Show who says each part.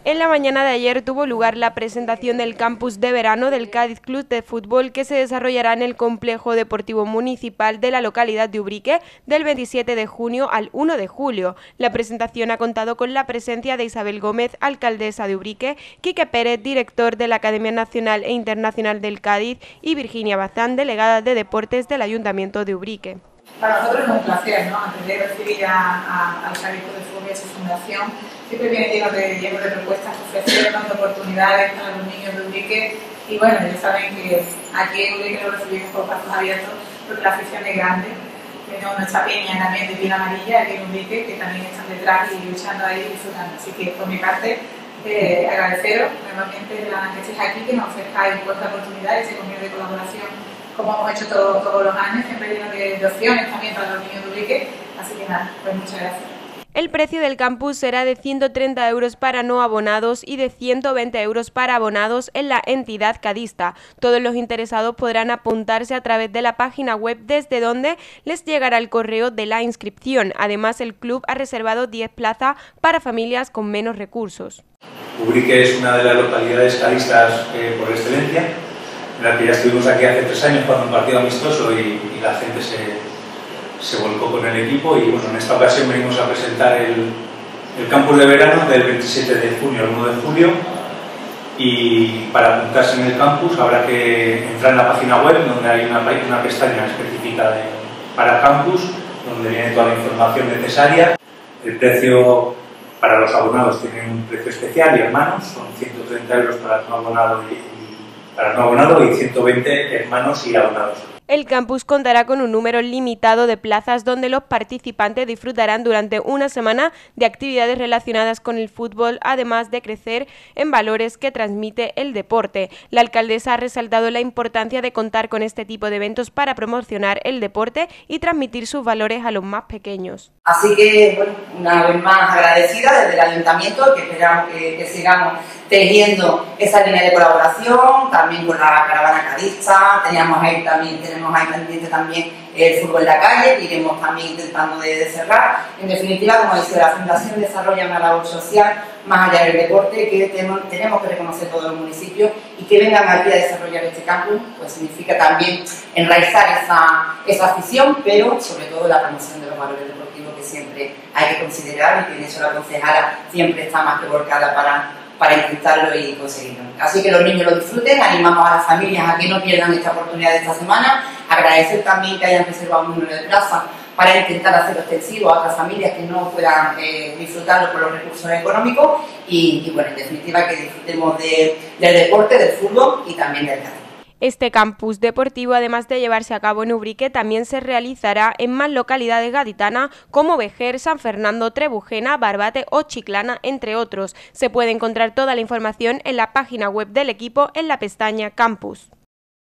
Speaker 1: En la mañana de ayer tuvo lugar la presentación del campus de verano del Cádiz Club de Fútbol, que se desarrollará en el complejo deportivo municipal de la localidad de Ubrique del 27 de junio al 1 de julio. La presentación ha contado con la presencia de Isabel Gómez, alcaldesa de Ubrique, Quique Pérez, director de la Academia Nacional e Internacional del Cádiz, y Virginia Bazán, delegada de Deportes del Ayuntamiento de Ubrique.
Speaker 2: Para nosotros es un placer, ¿no? Antes de recibir al Cádiz Club de Fútbol y a su fundación, siempre viene lleno de propuestas que ofrecer, dando oportunidades para los niños de Ubrique. Y bueno, ya saben que aquí en Ubrique lo recibimos con brazos abiertos porque la afición es grande. Tenemos nuestra peña también de piel amarilla aquí en Ubrique, que también están detrás y luchando ahí y disfrutando. Así que por mi parte, agradeceros nuevamente que estéis aquí, que nos ofrezcáis vuestra oportunidad y ese convenio de colaboración, como hemos hecho todos los años, siempre lleno de opciones también para los niños de Ubrique. Así que nada, pues muchas gracias.
Speaker 1: El precio del campus será de 130 € para no abonados y de 120 € para abonados en la entidad cadista. Todos los interesados podrán apuntarse a través de la página web, desde donde les llegará el correo de la inscripción. Además, el club ha reservado 10 plazas para familias con menos recursos.
Speaker 3: Ubrique es una de las localidades cadistas por excelencia, en la que ya estuvimos aquí hace 3 años para un partido amistoso y la gente se volcó con el equipo. Y bueno, en esta ocasión venimos a presentar el campus de verano del 27 de junio al 1 de julio, y para apuntarse en el campus habrá que entrar en la página web, donde hay una pestaña específica para campus, donde viene toda la información necesaria. El precio para los abonados tiene un precio especial y hermanos, son 130 € para el no abonado y 120 hermanos y abonados.
Speaker 1: El campus contará con un número limitado de plazas, donde los participantes disfrutarán durante una semana de actividades relacionadas con el fútbol, además de crecer en valores que transmite el deporte. La alcaldesa ha resaltado la importancia de contar con este tipo de eventos para promocionar el deporte y transmitir sus valores a los más pequeños.
Speaker 4: Así que, bueno, una vez más agradecida desde el Ayuntamiento, que esperamos que sigamos teniendo esa línea de colaboración, también con la caravana cadista. Tenemos ahí pendiente también el fútbol en la calle, que iremos también intentando de cerrar. En definitiva, como decía, la Fundación desarrolla una labor social más allá del deporte, que tenemos que reconocer todos los municipios, y que vengan aquí a desarrollar este campus, pues significa también enraizar esa afición, pero sobre todo la promoción de los valores deportivos, que siempre hay que considerar, y que en eso la concejala siempre está más que volcada para intentarlo y conseguirlo. Así que los niños lo disfruten, animamos a las familias a que no pierdan esta oportunidad de esta semana, agradecer también que hayan reservado un número de plazas para intentar hacerlo extensivo a otras familias que no puedan disfrutarlo por los recursos económicos, y bueno, en definitiva que disfrutemos del deporte, del fútbol y también del Cádiz.
Speaker 1: Este campus deportivo, además de llevarse a cabo en Ubrique, también se realizará en más localidades gaditanas como Vejer, San Fernando, Trebujena, Barbate o Chiclana, entre otros. Se puede encontrar toda la información en la página web del equipo en la pestaña Campus.